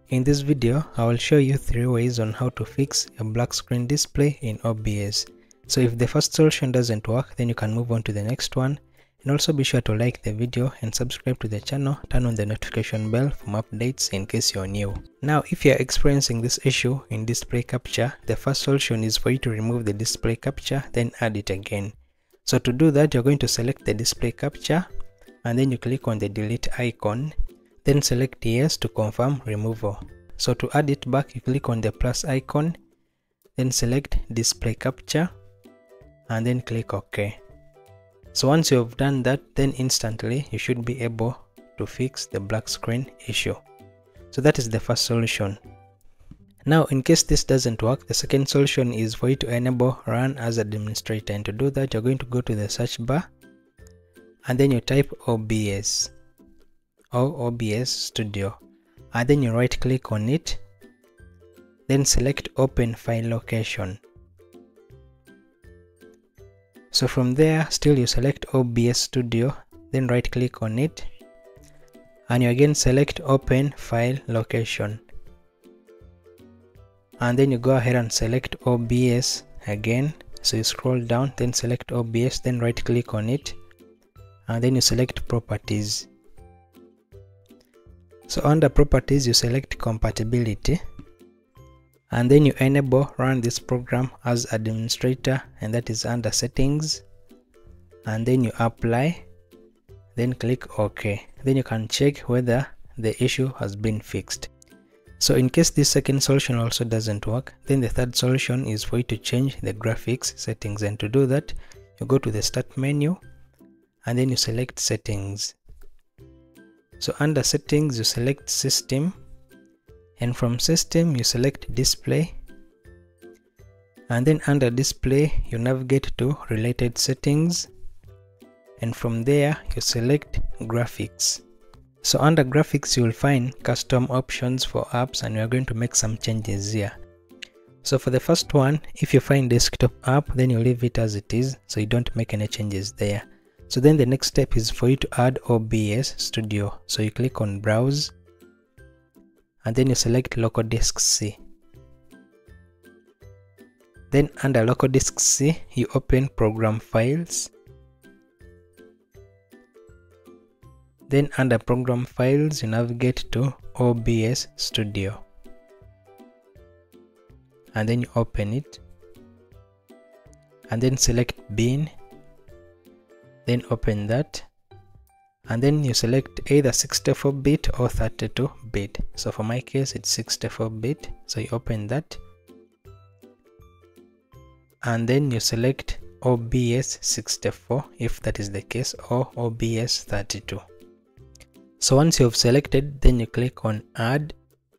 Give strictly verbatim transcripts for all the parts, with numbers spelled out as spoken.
In this video, I will show you three ways on how to fix a black screen display in O B S. So if the first solution doesn't work, then you can move on to the next one. And also be sure to like the video and subscribe to the channel, turn on the notification bell for more updates in case you're new. Now, if you're experiencing this issue in display capture, the first solution is for you to remove the display capture, then add it again. So to do that, you're going to select the display capture and then you click on the delete icon. Then select yes to confirm removal. So to add it back, you click on the plus icon, then select display capture and then click OK. So once you have done that, then instantly you should be able to fix the black screen issue. So that is the first solution. Now in case this doesn't work, the second solution is for you to enable run as administrator, and to do that you're going to go to the search bar and then you type O B S or O B S Studio, and then you right click on it, then select open file location. So from there still you select O B S Studio, then right click on it and you again select open file location, and then you go ahead and select O B S again. So you scroll down, then select O B S, then right click on it and then you select properties. So under properties you select compatibility and then you enable run this program as administrator, and that is under settings, and then you apply, then click OK. Then you can check whether the issue has been fixed. So in case this second solution also doesn't work, then the third solution is for you to change the graphics settings, and to do that you go to the start menu and then you select settings. So under settings you select system, and from system you select display, and then under display you navigate to related settings, and from there you select graphics. So under graphics you will find custom options for apps, and we are going to make some changes here. So for the first one, if you find desktop app, then you leave it as it is, so you don't make any changes there. So then the next step is for you to add O B S Studio. So you click on browse and then you select local disk C. Then under local disk C you open program files. Then under program files you navigate to O B S Studio and then you open it and then select bin. Then open that and then you select either sixty-four bit or thirty-two bit. So for my case it's sixty-four bit, so you open that and then you select O B S sixty-four if that is the case, or O B S thirty-two. So once you have selected, then you click on add,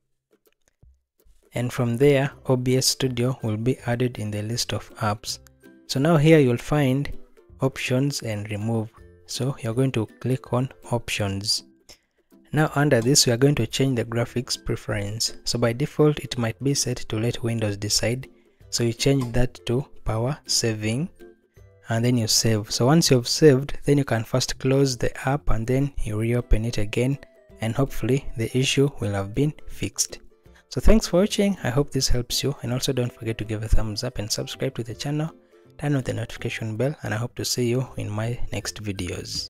and from there O B S Studio will be added in the list of apps. So now here you'll find options and remove, so you're going to click on options. Now under this we are going to change the graphics preference. So by default it might be set to let Windows decide, so you change that to power saving and then you save. So once you've saved, then you can first close the app and then you reopen it again, and hopefully the issue will have been fixed. So thanks for watching. I hope this helps you, and also don't forget to give a thumbs up and subscribe to the channel. Turn on the notification bell, and I hope to see you in my next videos.